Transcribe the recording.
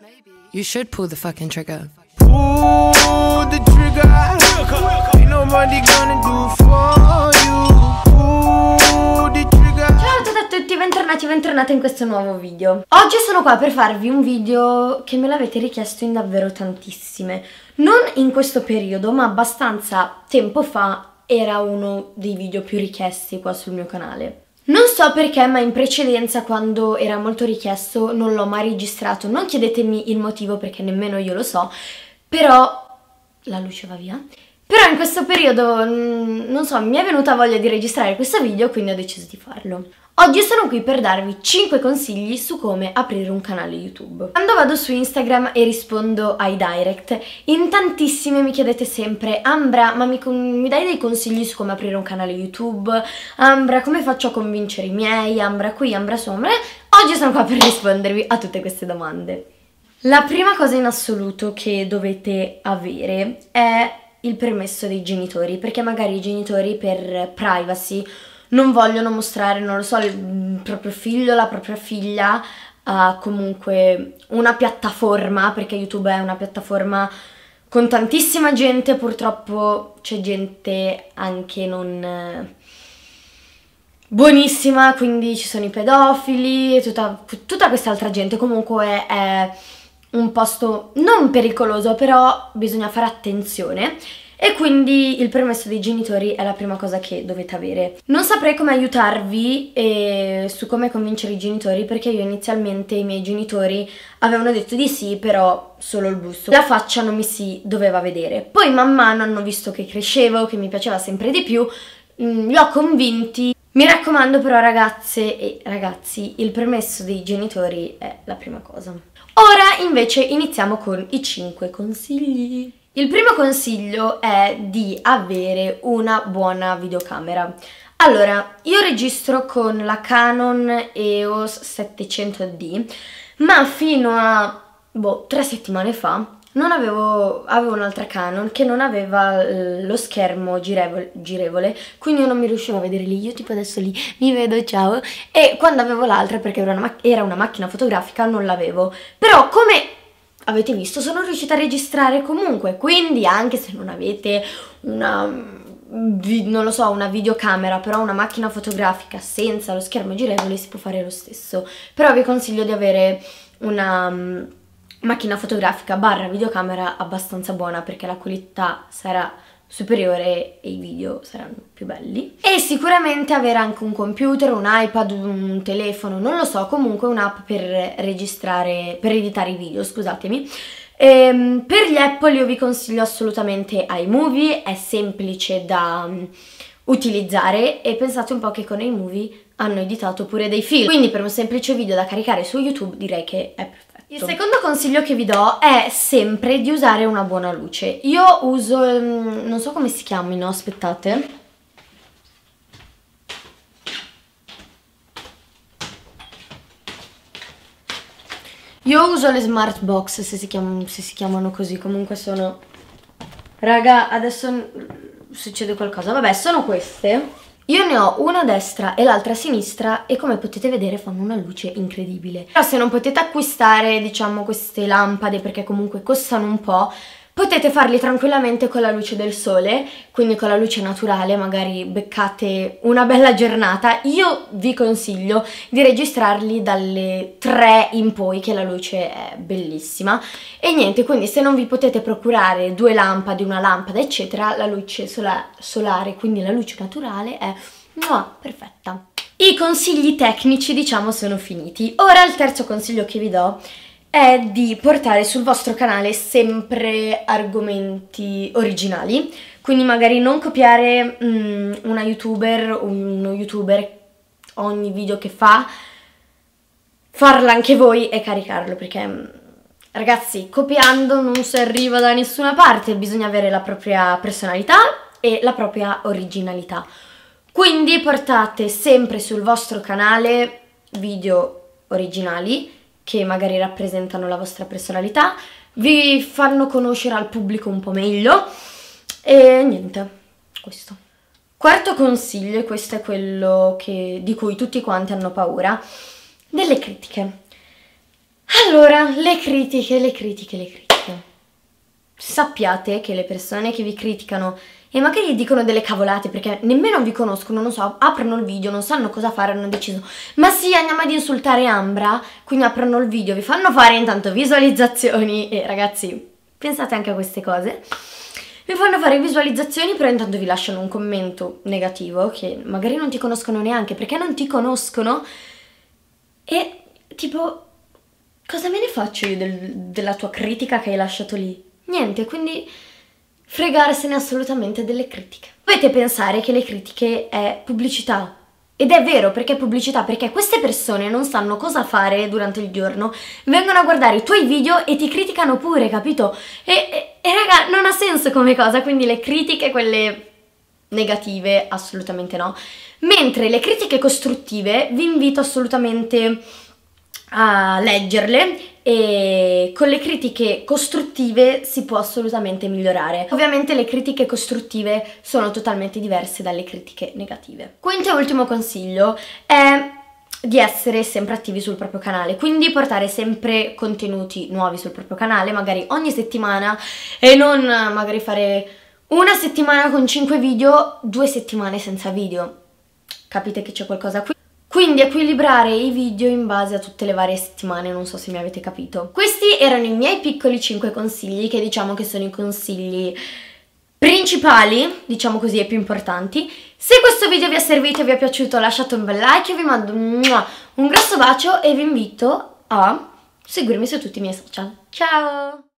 You should pull the fucking trigger. Pull the trigger. Ain't nobody gonna do for you. Pull the trigger. Ciao a tutti, bentornati e bentornate in questo nuovo video. Oggi sono qua per farvi un video che me l'avete richiesto in davvero tantissime. Non in questo periodo, ma abbastanza tempo fa era uno dei video più richiesti qua sul mio canale. Non so perché, ma in precedenza, quando era molto richiesto, non l'ho mai registrato. Non chiedetemi il motivo perché nemmeno io lo so, però la luce va via. Però in questo periodo, non so, mi è venuta voglia di registrare questo video, quindi ho deciso di farlo. Oggi sono qui per darvi 5 consigli su come aprire un canale YouTube. Quando vado su Instagram e rispondo ai direct, in tantissime mi chiedete sempre: Ambra, ma mi dai dei consigli su come aprire un canale YouTube? Ambra, come faccio a convincere i miei? Ambra qui, Ambra su, Ambra... Oggi sono qua per rispondervi a tutte queste domande. La prima cosa in assoluto che dovete avere è il permesso dei genitori, perché magari i genitori per privacy non vogliono mostrare, non lo so, il proprio figlio, la propria figlia a comunque una piattaforma, perché YouTube è una piattaforma con tantissima gente, purtroppo c'è gente anche non buonissima, quindi ci sono i pedofili e tutta quest'altra gente. Comunque è un posto non pericoloso, però bisogna fare attenzione. E quindi il permesso dei genitori è la prima cosa che dovete avere. Non saprei come aiutarvi su come convincere i genitori, perché io inizialmente i miei genitori avevano detto di sì, però solo il busto. La faccia non mi si doveva vedere. Poi man mano hanno visto che crescevo, che mi piaceva sempre di più, li ho convinti. Mi raccomando però, ragazze e ragazzi, il permesso dei genitori è la prima cosa. Ora invece iniziamo con i 5 consigli. Il primo consiglio è di avere una buona videocamera. Allora, io registro con la Canon EOS 700D, ma fino a 3 settimane fa avevo un'altra Canon che non aveva lo schermo girevole, quindi io non mi riuscivo a vedere lì. Io tipo adesso lì mi vedo, ciao, e quando avevo l'altra, perché era una macchina fotografica, non l'avevo. Però come avete visto sono riuscita a registrare comunque, quindi anche se non avete non lo so, una videocamera, però una macchina fotografica senza lo schermo girevole si può fare lo stesso. Però vi consiglio di avere una macchina fotografica / videocamera abbastanza buona, perché la qualità sarà superiore e i video saranno più belli. E sicuramente avere anche un computer, un iPad, un telefono, non lo so, comunque un'app per editare i video, scusatemi. Per gli Apple io vi consiglio assolutamente iMovie, è semplice da utilizzare, e pensate un po' che con iMovie hanno editato pure dei film, quindi per un semplice video da caricare su YouTube direi che è perfetto. Il secondo consiglio che vi do è sempre di usare una buona luce. Io uso, non so come si chiamino, aspettate. Io uso le smart box, se si chiamano così, comunque sono... Raga, adesso succede qualcosa, vabbè, sono queste. Io ne ho una a destra e l'altra a sinistra e come potete vedere fanno una luce incredibile. Però se non potete acquistare, diciamo, queste lampade, perché comunque costano un po', potete farli tranquillamente con la luce del sole, quindi con la luce naturale, magari beccate una bella giornata. Io vi consiglio di registrarli dalle 3 in poi, che la luce è bellissima. E niente, quindi se non vi potete procurare 2 lampade, una lampada eccetera, la luce solare, quindi la luce naturale è perfetta. I consigli tecnici, diciamo, sono finiti. Ora il terzo consiglio che vi do è di portare sul vostro canale sempre argomenti originali, quindi magari non copiare uno youtuber, ogni video che fa, farlo anche voi e caricarlo, perché ragazzi, copiando non si arriva da nessuna parte, bisogna avere la propria personalità e la propria originalità. Quindi portate sempre sul vostro canale video originali che magari rappresentano la vostra personalità, vi fanno conoscere al pubblico un po' meglio e niente, questo. Quarto consiglio, e questo è quello di cui tutti quanti hanno paura, delle critiche. Allora, le critiche. Sappiate che le persone che vi criticano e magari dicono delle cavolate perché nemmeno vi conoscono, non so, aprono il video, non sanno cosa fare, hanno deciso ma sì, andiamo ad insultare Ambra, quindi aprono il video, vi fanno fare intanto visualizzazioni e ragazzi, pensate anche a queste cose. Vi fanno fare visualizzazioni, però intanto vi lasciano un commento negativo che magari non ti conoscono neanche perché non ti conoscono e tipo cosa me ne faccio io della tua critica che hai lasciato lì? Niente, quindi fregarsene assolutamente delle critiche. Dovete pensare che le critiche è pubblicità. Ed è vero, perché è pubblicità, perché queste persone non sanno cosa fare durante il giorno, vengono a guardare i tuoi video e ti criticano pure, capito? E raga, non ha senso come cosa, quindi le critiche, quelle negative, assolutamente no. Mentre le critiche costruttive vi invito assolutamente a leggerle e con le critiche costruttive si può assolutamente migliorare. Ovviamente le critiche costruttive sono totalmente diverse dalle critiche negative. Quinto e ultimo consiglio è di essere sempre attivi sul proprio canale, quindi portare sempre contenuti nuovi sul proprio canale, magari ogni settimana e non magari fare una settimana con 5 video, 2 settimane senza video. Capite che c'è qualcosa qui? Quindi equilibrare i video in base a tutte le varie settimane, non so se mi avete capito. Questi erano i miei piccoli 5 consigli, che diciamo che sono i consigli principali, diciamo così, e più importanti. Se questo video vi è servito e vi è piaciuto lasciate un bel like, io vi mando un grosso bacio e vi invito a seguirmi su tutti i miei social. Ciao!